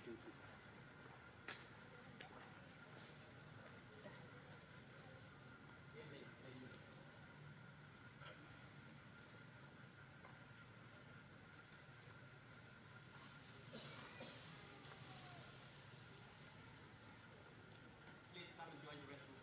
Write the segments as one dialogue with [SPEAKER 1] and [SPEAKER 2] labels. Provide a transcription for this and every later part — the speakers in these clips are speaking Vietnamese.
[SPEAKER 1] Please come enjoy your restroom.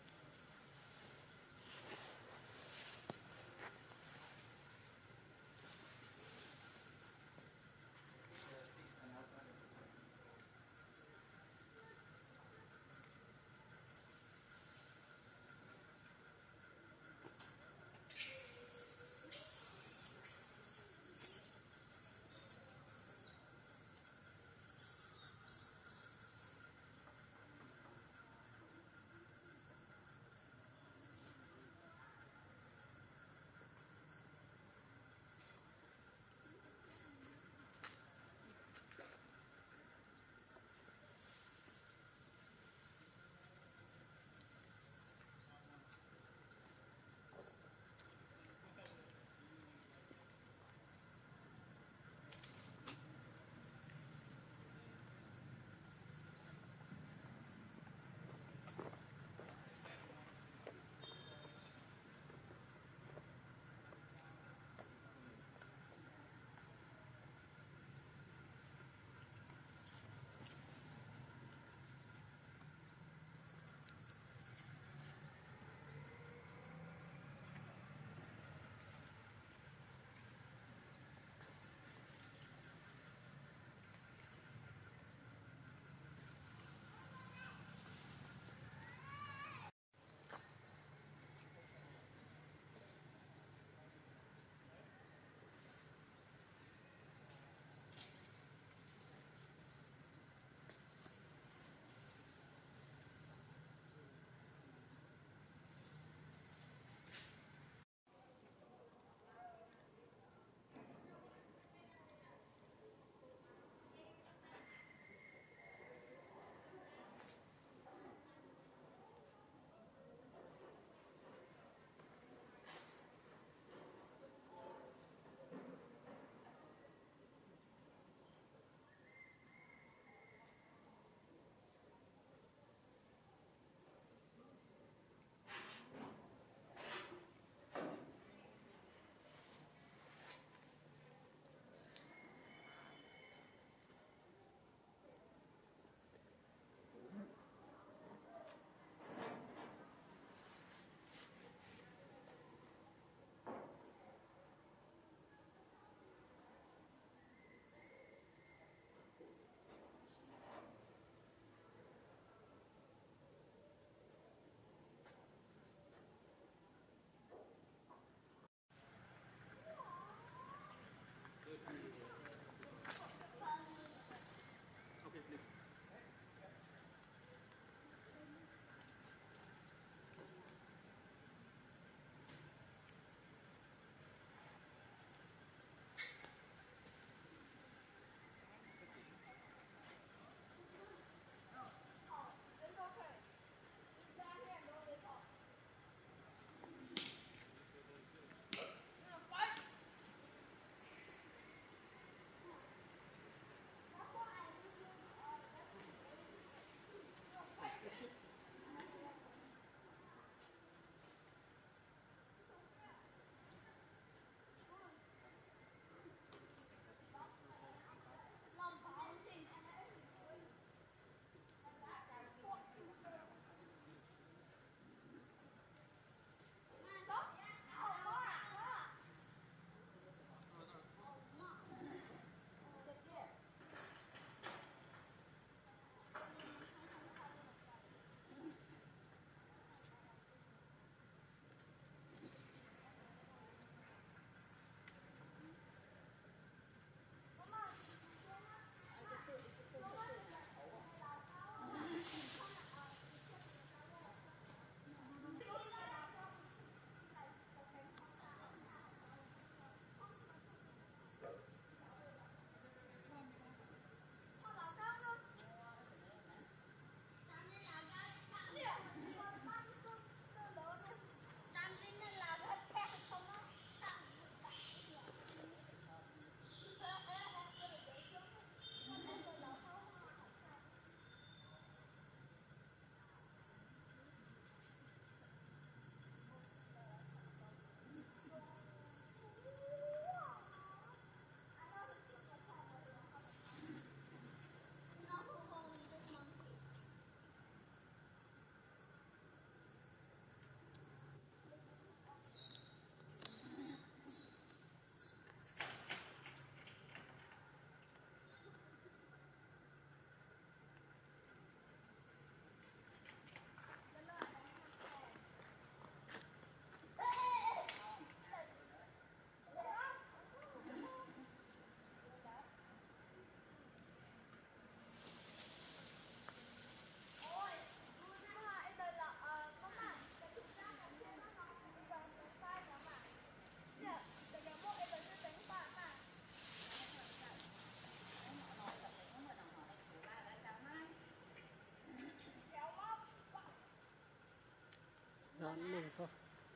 [SPEAKER 2] bán nồng sao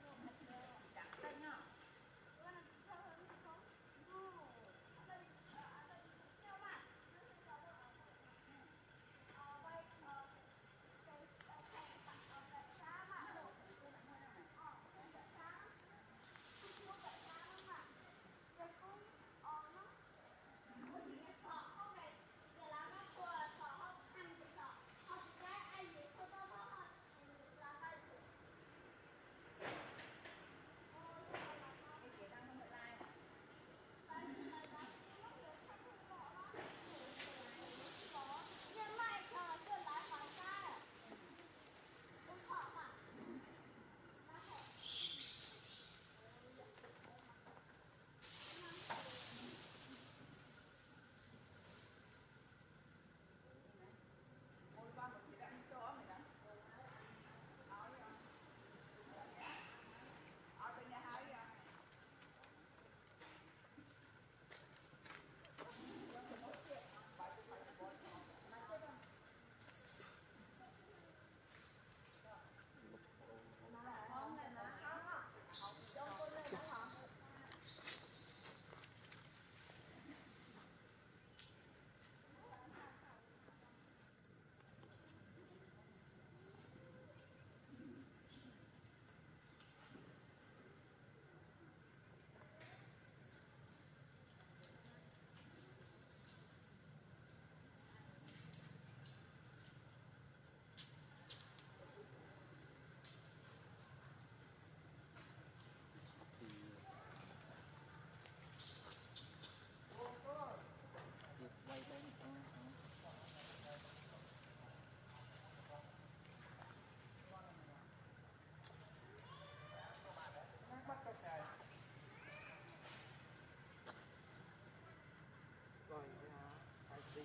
[SPEAKER 2] rồi phải đi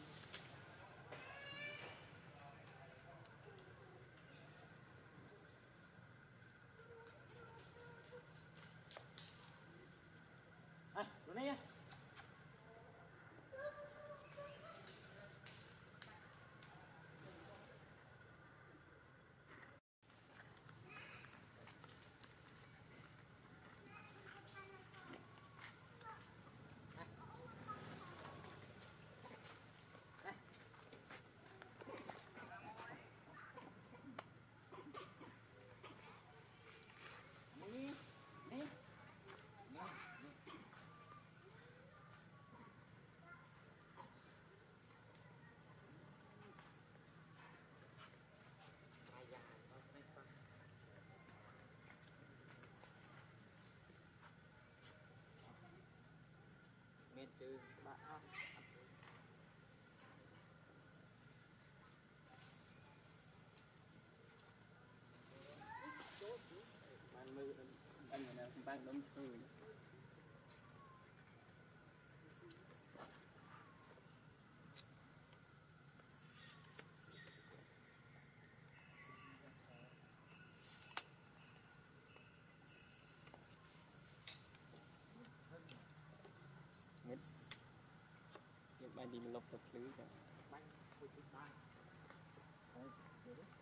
[SPEAKER 3] Rồi đây
[SPEAKER 2] men trừ bạn bạn mưa anh là bạn đóng thư mít những bạn đi lọc tập lưới cả bánh thôi chút bánh thôi được đấy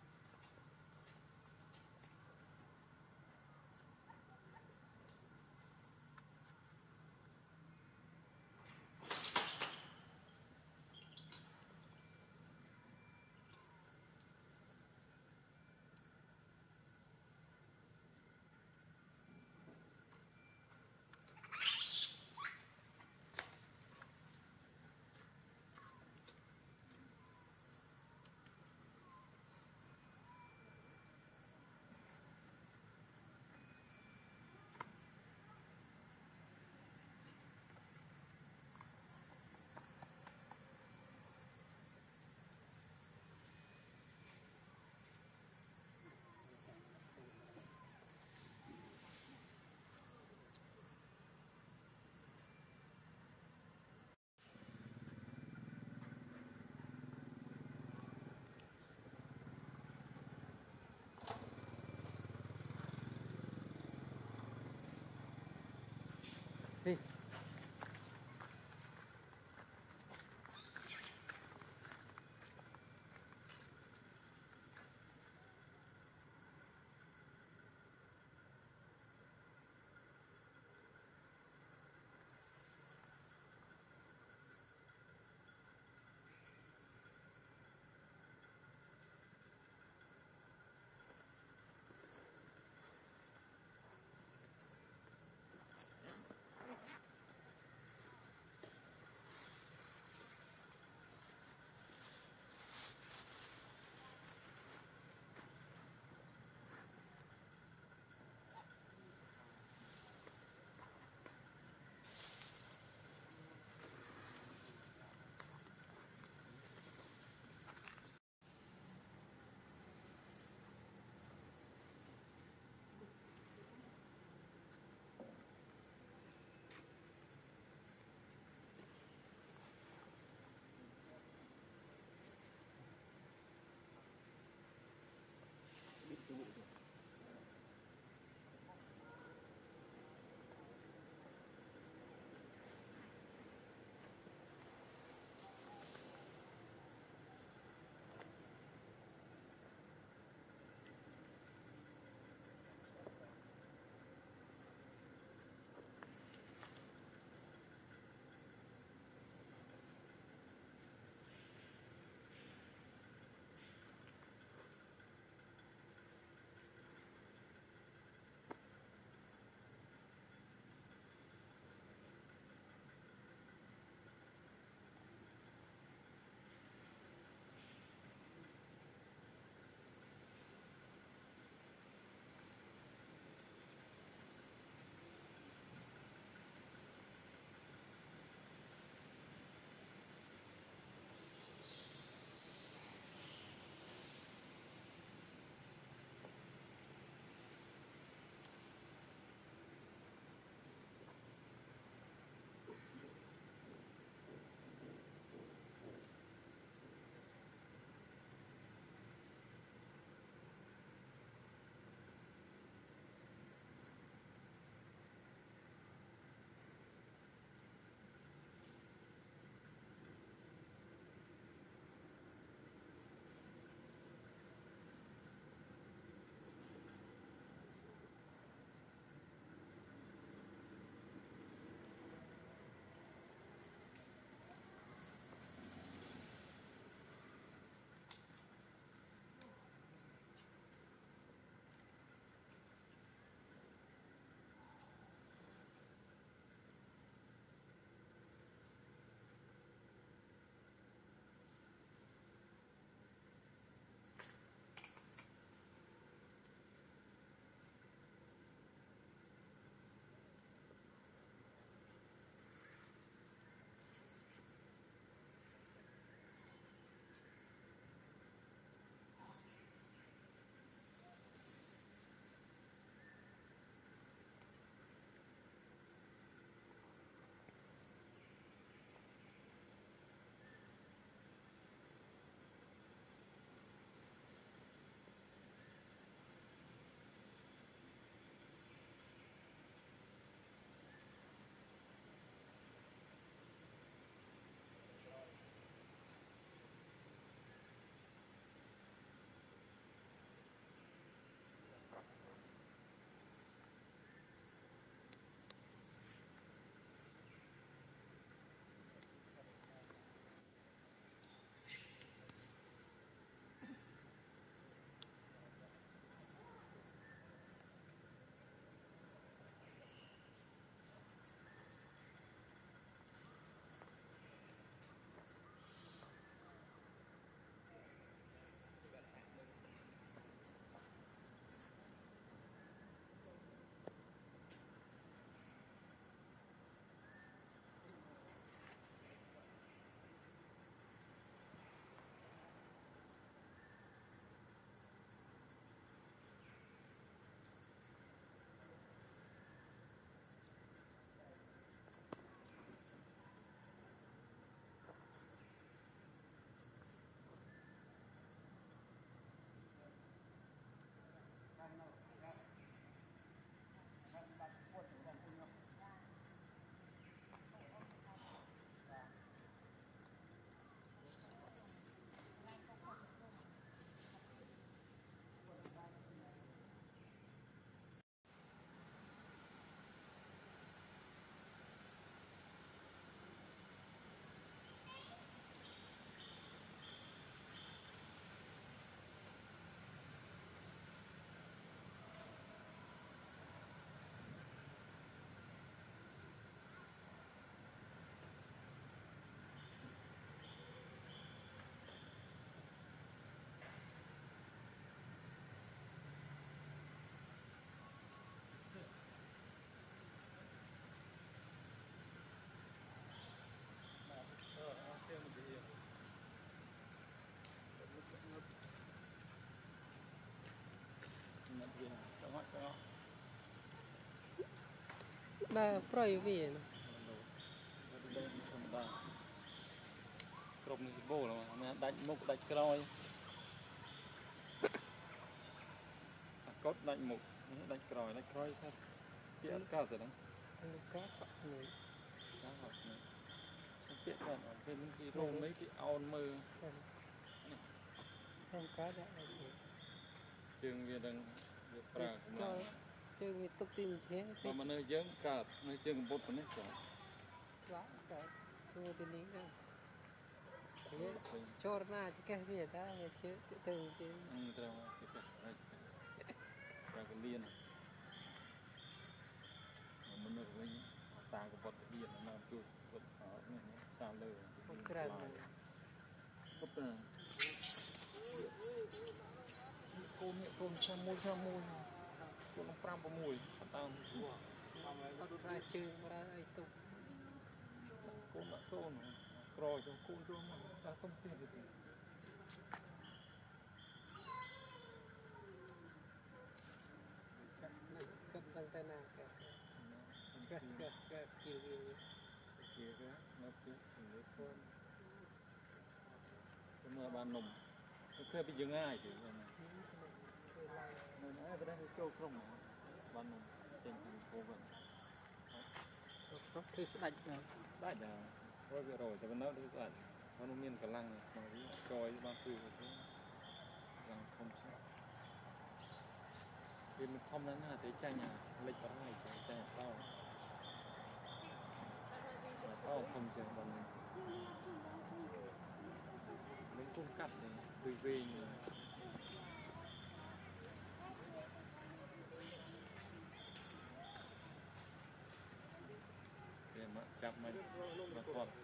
[SPEAKER 2] đã proi về nó
[SPEAKER 3] cột này bổ là mà đánh mục đánh còi cốt đánh mục đánh còi sao tiết cao rồi đấy
[SPEAKER 2] cá này
[SPEAKER 3] cá học này tiết cao ở bên cái rô mấy cái ao mơ
[SPEAKER 2] không cá đã
[SPEAKER 3] trường về đằng về pra
[SPEAKER 2] cho chơi người tục tìm thế
[SPEAKER 3] mà nơi dưỡng cả nơi trường bột của nó chả
[SPEAKER 2] quá cả chơi đếnนี้đó cho ra chứ cái gì đó mà chơi từ chơi
[SPEAKER 3] terus kita ra cái liên menurut ini tang cái bột liên nó làm chuột bột ở này sao lơ
[SPEAKER 2] không ra
[SPEAKER 3] cấp là con cha môi con nó pram vào mùi tao
[SPEAKER 2] nó ra chơi mà ra ai tục
[SPEAKER 3] con đã con rồi cho con cho mà ta không tiền được
[SPEAKER 2] cầm tăng tay nào cái kiểu gì
[SPEAKER 3] kia cái nó cứ người con mà ban nồng nóเคยไปยังง่ายถึงเลยนะมันไอ้ไปได้โจ้คร่งban nồng trên thành phố gần
[SPEAKER 2] có thứ sẽ đánh được
[SPEAKER 3] ได้เดี๋ยวว่าจะรอจะเป็นนักที่สุดเพราะนุ่มเมียนกำลังมาที่จอยบางคืนยังคมใช่คือมันคอมนั้นน่ะแต่ใจเนี่ยเล็กก็ได้ใจเต้าคมเสียงบอลมันกุ้งกัดเลยคุยเวงเดี๋ยวมาจับมันมาทอด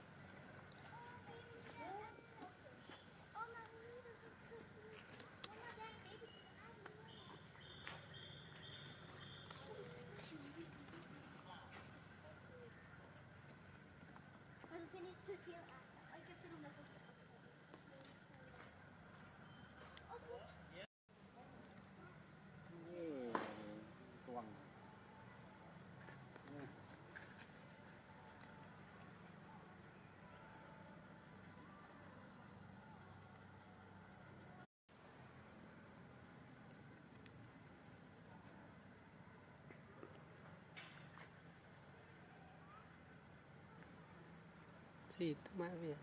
[SPEAKER 2] gì mà về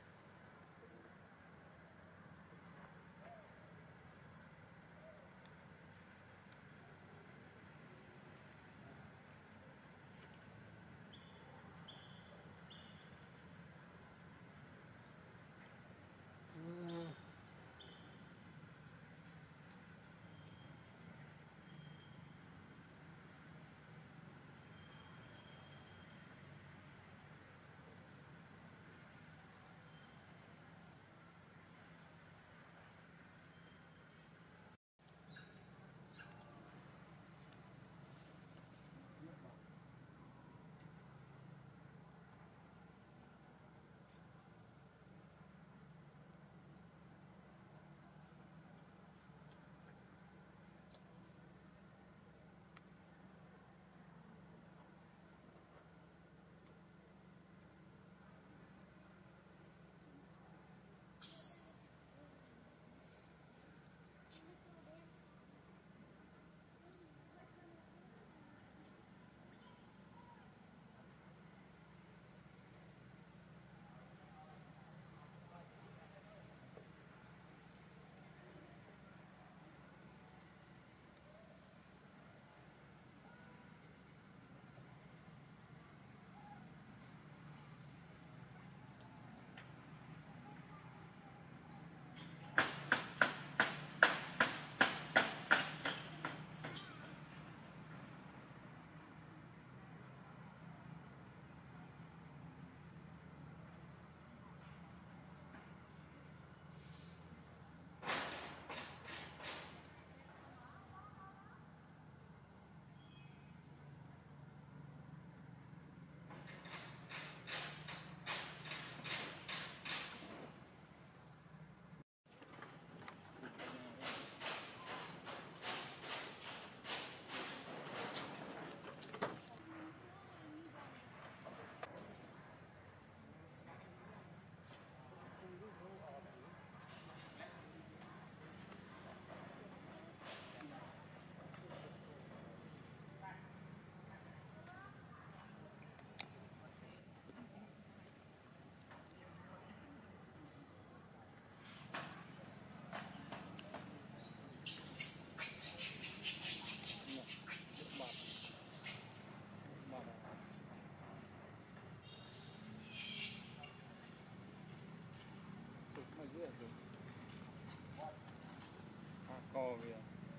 [SPEAKER 3] co kìa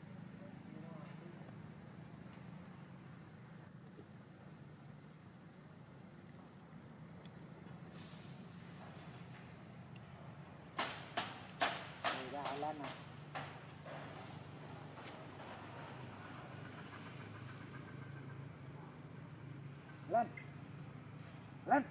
[SPEAKER 2] ra lên nè lên lên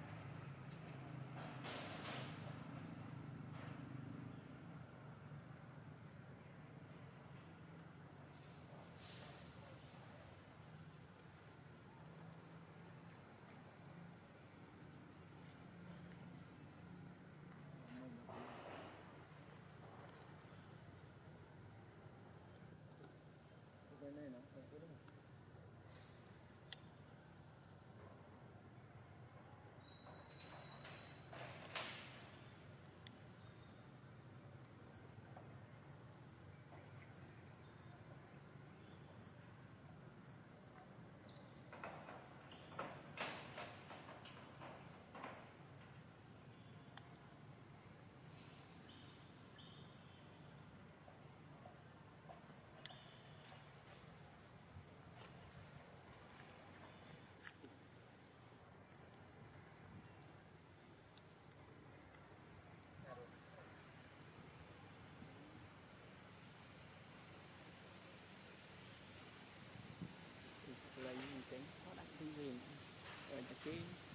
[SPEAKER 2] lấy những cái nó đặt thiên viên rồi cái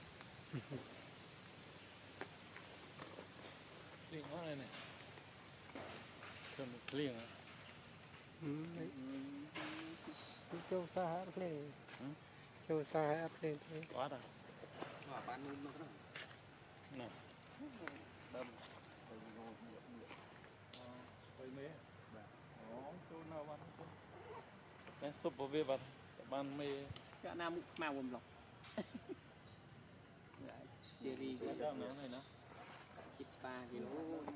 [SPEAKER 3] liền hóa đây này cần một liền à
[SPEAKER 2] châu xa hát lên châu xa hát lên thế
[SPEAKER 3] quá rồi
[SPEAKER 1] Mà bạn nuôi nó đó.
[SPEAKER 3] nè
[SPEAKER 2] đâm
[SPEAKER 3] tới mấy đó chỗ nào bạn cái súp vào về bạn bạn mê
[SPEAKER 2] cái nào màu bầm lọc chia đi
[SPEAKER 3] cái sao nó này nó
[SPEAKER 2] chích 3 kg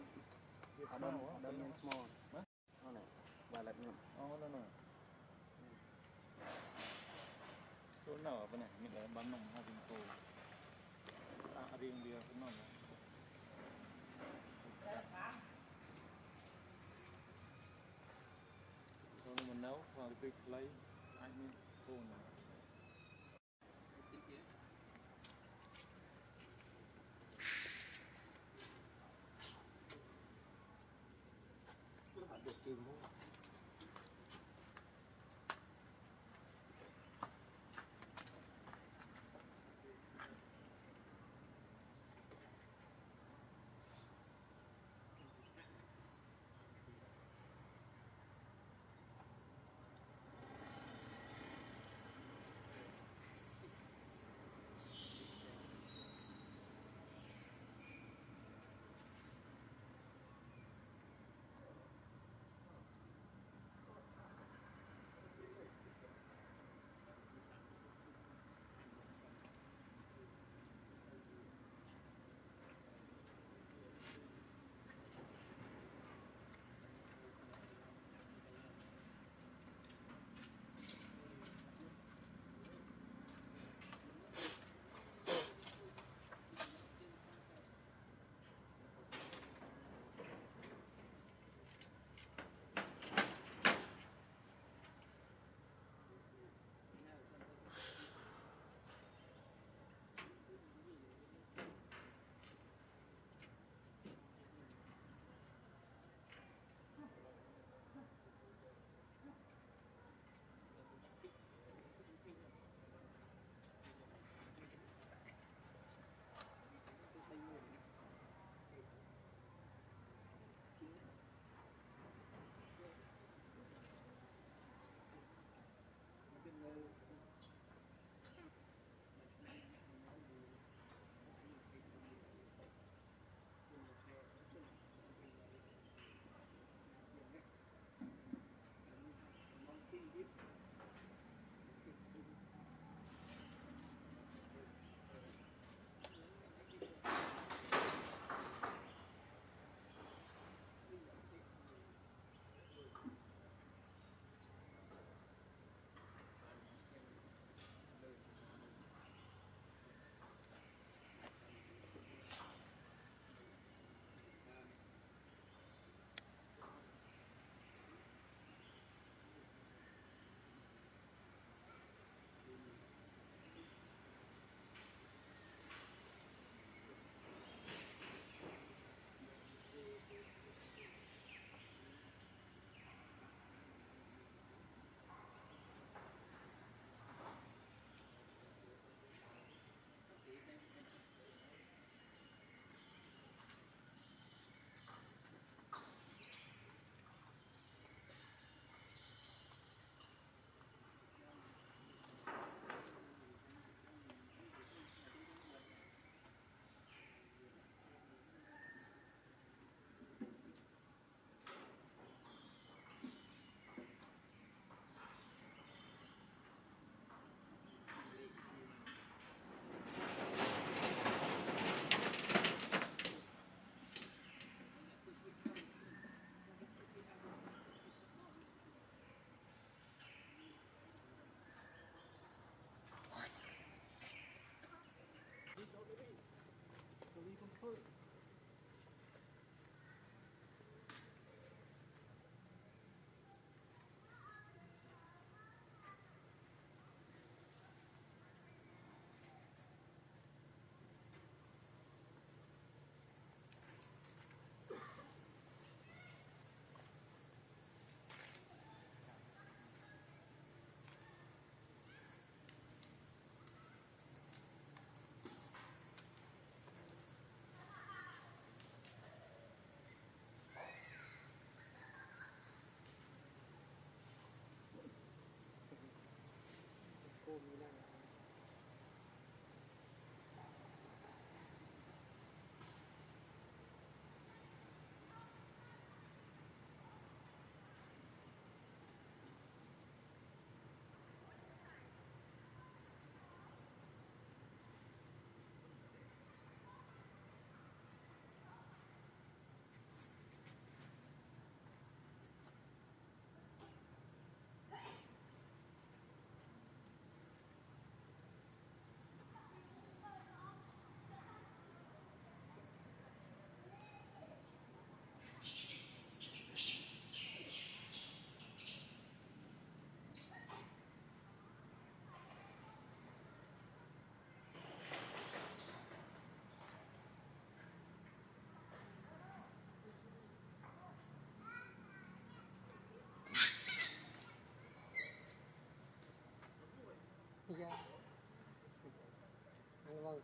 [SPEAKER 2] đâm small nó này và lật nhầm
[SPEAKER 3] đó nè chỗ nào ở bên này mình để bán nồng hai bình cổ riêng bia cũng nồng rồi mình nấu và việc lấy anh mình cô này
[SPEAKER 2] được kìm không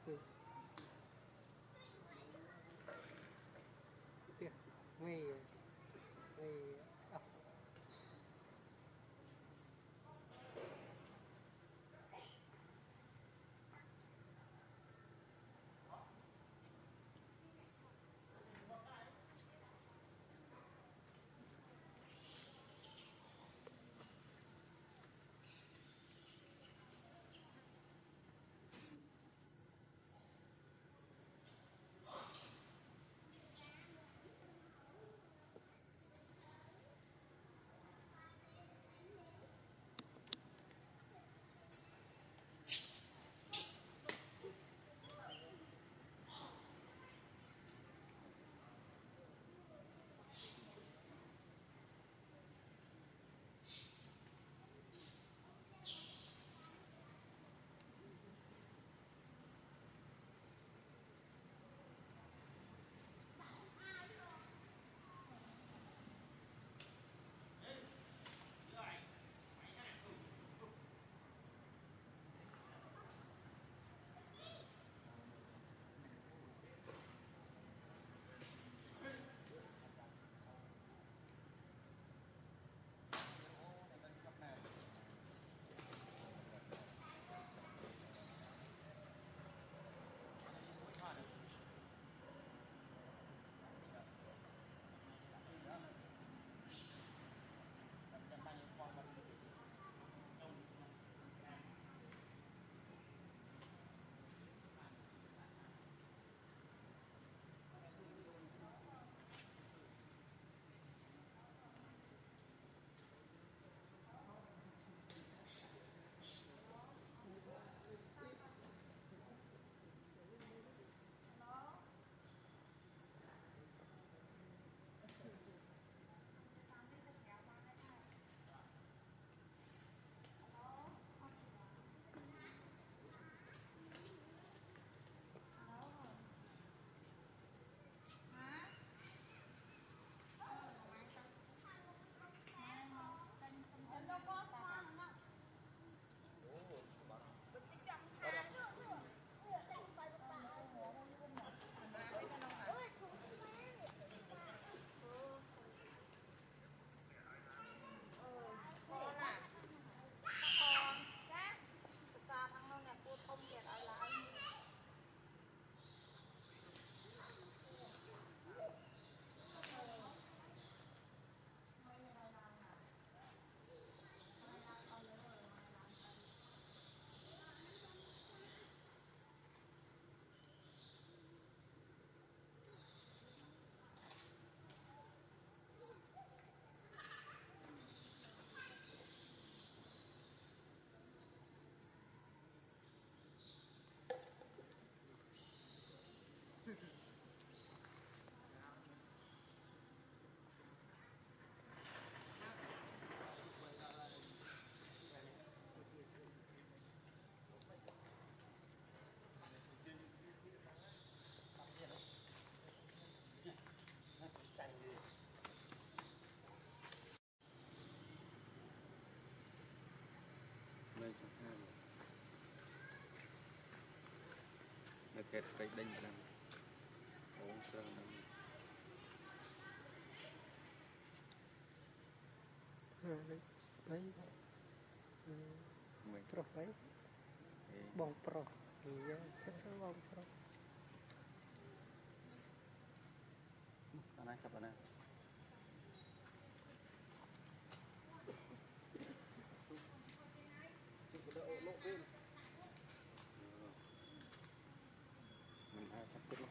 [SPEAKER 2] tiếc ngay ngay
[SPEAKER 1] nó kẹt cái đinh làm ổn sơn
[SPEAKER 2] đấy
[SPEAKER 1] mình
[SPEAKER 2] pro đấy bong pro thì sẽ bong pro
[SPEAKER 1] anh sắp anh mình ai sắp tiếp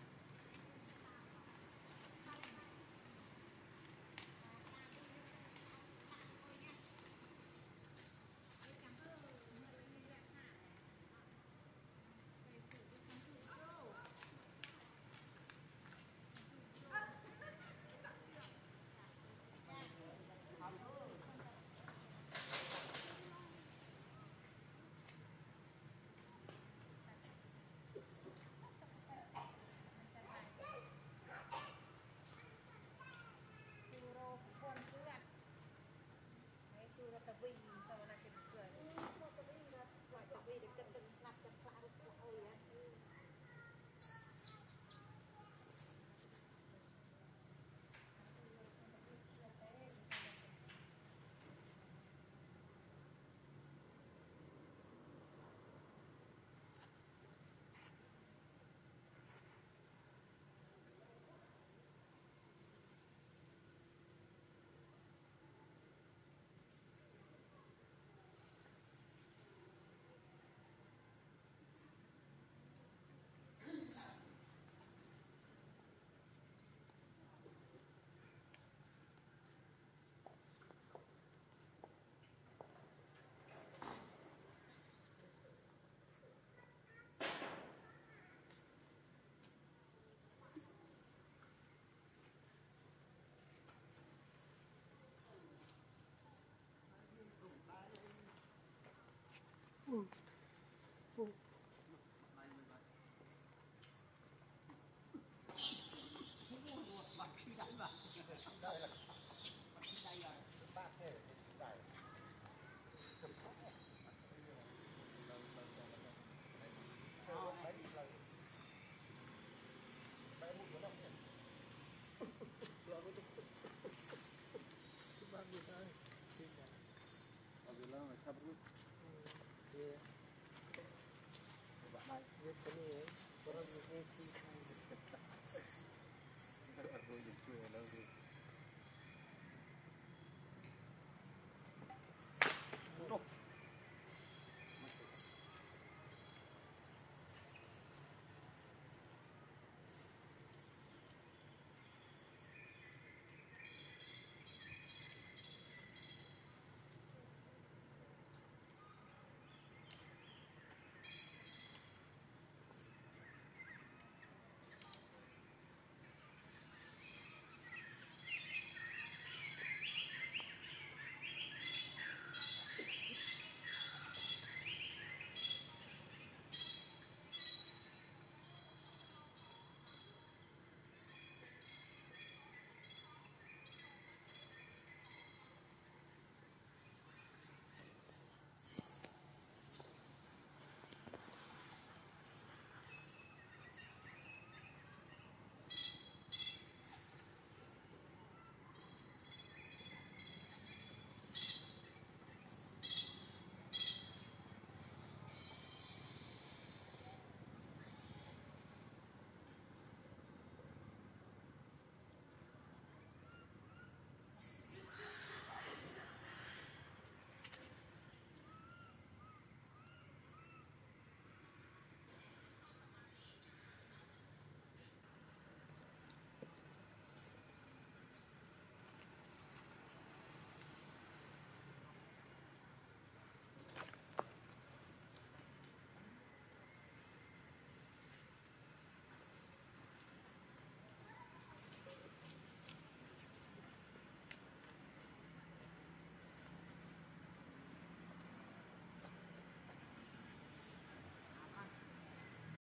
[SPEAKER 2] Iya. Coba naik lift ini ya. Baru AC.
[SPEAKER 3] Baru juga